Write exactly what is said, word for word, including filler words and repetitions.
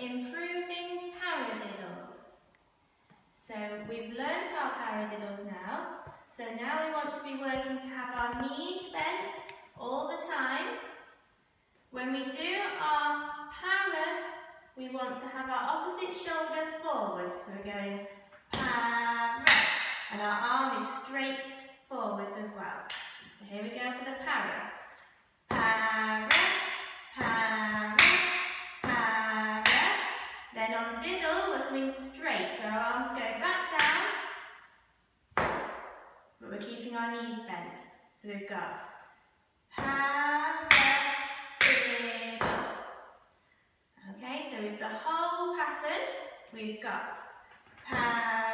improving parradiddles. So we've learnt our parradiddles now. So now we want to be working to have our knees bent all the time. When we do our para, we want to have our opposite shoulder forward. So we're going para, and our arm is straight forwards as well. So here we go for the para. Para, para, para. Then on diddle, we're coming straight. So our arms go back down, but we're keeping our knees bent. So we've got para, diddle. Okay, so with the whole pattern, we've got para,